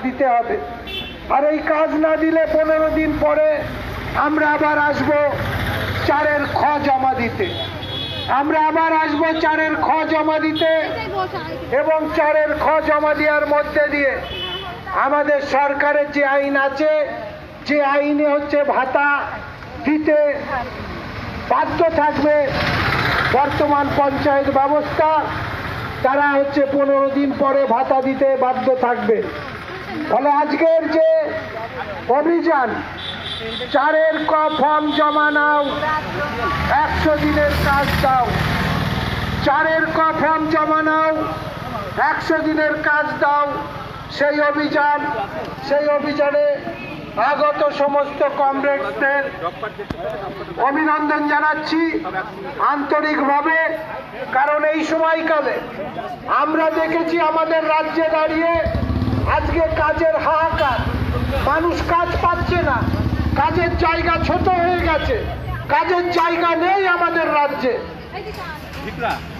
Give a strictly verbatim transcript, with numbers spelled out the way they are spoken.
দিতে হবে। আর এই কাজ না দিলে পনেরো দিন পরে আমরা আবার আসব চারের খ জমা দিতে, আমরা আবার আসব চারের খ জমা দিতে এবং চারের খ জমা দেওয়ার মধ্যে দিয়ে আমাদের সরকারের যে আইন আছে, যে আইনে হচ্ছে ভাতা দিতে বাধ্য থাকবে বর্তমান পঞ্চায়েত ব্যবস্থা, তারা হচ্ছে পনেরো দিন পরে ভাতা দিতে বাধ্য থাকবে। ফলে আজকের যে অভিযান, চারের ক ফর্ম জমা নাও, একশো দিনের কাজ দাও, চারের ক ফর্ম জমা নাও, একশো দিনের কাজ দাও, সেই অভিযান, সেই অভিযানে আগত সমস্ত কমরেডসদের অভিনন্দন জানাচ্ছি আন্তরিকভাবে। কারণ এই সময়কালে আমরা দেখেছি আমাদের রাজ্যে দাঁড়িয়ে আজকে কাজের হাহাকার, মানুষ কাজ পাচ্ছে না, কাজের জায়গা ছোট হয়ে গেছে, কাজের জায়গা নেই আমাদের রাজ্যে।